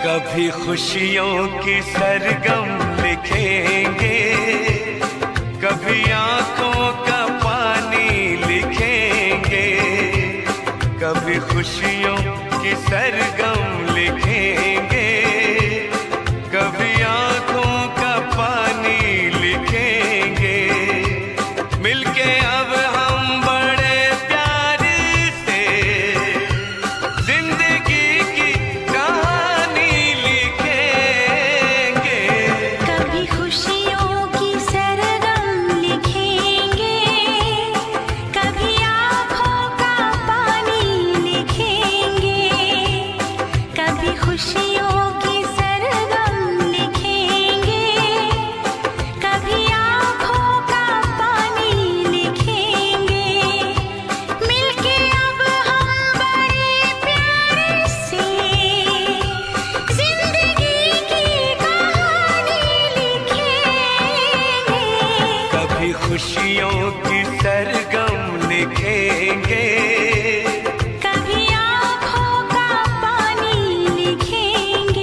कभी खुशियों की सरगम लिखेंगे, कभी आंखों का पानी लिखेंगे, कभी खुशियों की सरगम लिखेंगे, कभी आंखों का पानी लिखेंगे। मिलके अब हम बड़े प्यार से जिंदगी की कहानी लिखेंगे। कभी खुशियों की सरगम लिखेंगे, कभी आंखों का पानी लिखेंगे, कभी खुशियों की सरगम लिखेंगे, कभी आंखों का पानी लिखेंगे। मिलके अब हम बड़े प्यार से जिंदगी की कहानी लिखेंगे। कभी खुशियों की सरगम लिखेंगे, कभी आंखों का पानी लिखेंगे।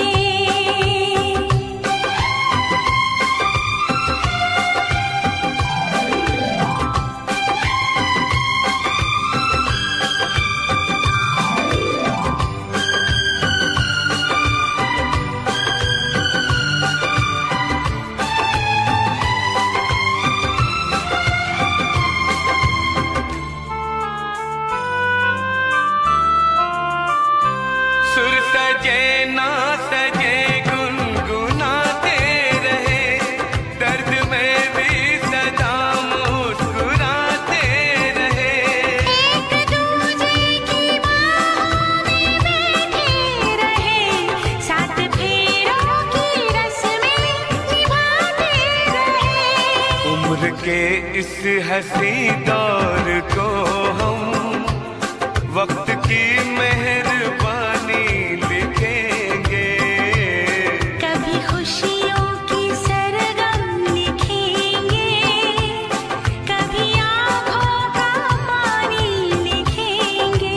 सुर सजे ना सजे गुनगुनाते रहे, दर्द में भी सदा मुस्कुराते रहे। एक दूजे की बाहों में बैठे रहे, साथ फेरों की रस्में निभाते रहे। उम्र के इस हंसी दौर को हम वक्त की मेहरबानी लिखेंगे। कभी खुशियों की सरगम लिखेंगे, कभी आंखों का पानी लिखेंगे।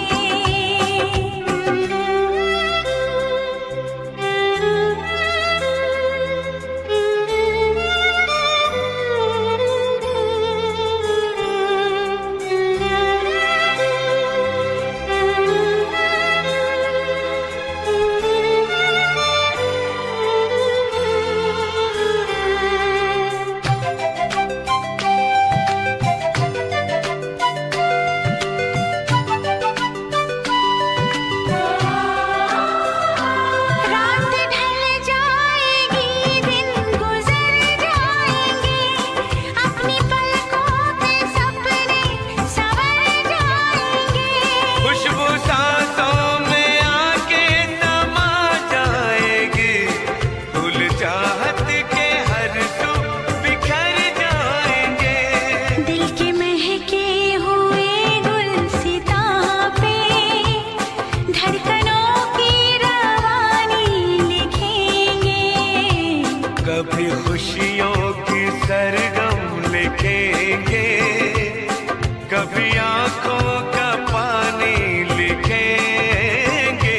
रात ढल जाएगी, दिन गुजर जाएंगे, अपनी पलकों पे सपने संवर जाएंगे। खुशबू सांसों में आके समा जाएगी, फूल चाहत के हर सू बिखर जाएंगे। दिल के महके हुए गुलसितां पे धड़कनों की रवानी लिखेंगे। कभी खुशियों की सरगम लिखेंगे, कभी आंखों का पानी लिखेंगे।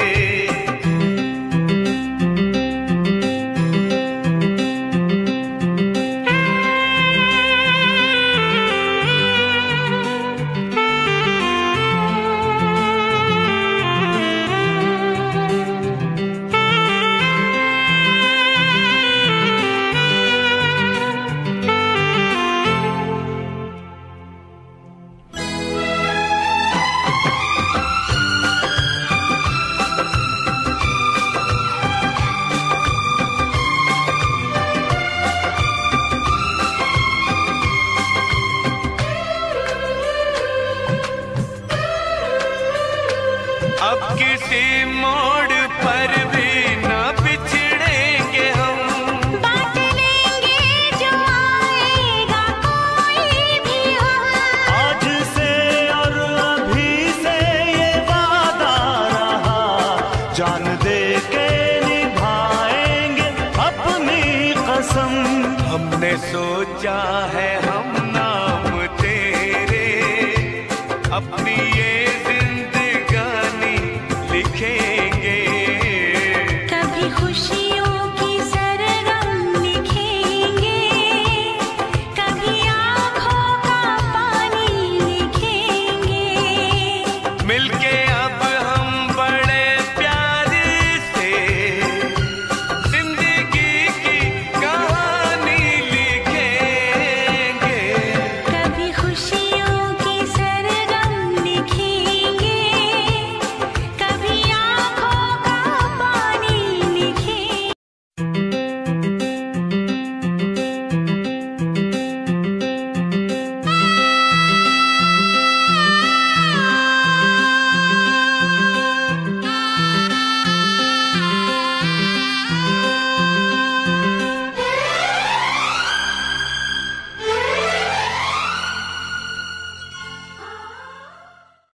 अब किसी मोड़ पर भी न बिछड़ेंगे हम, बांट लेंगे जो आएगा कोई भी हम। आज से और अभी से ये वादा रहा, जान दे के निभाएंगे अपनी कसम। हमने सोचा है हम नाम तेरे अपनी ये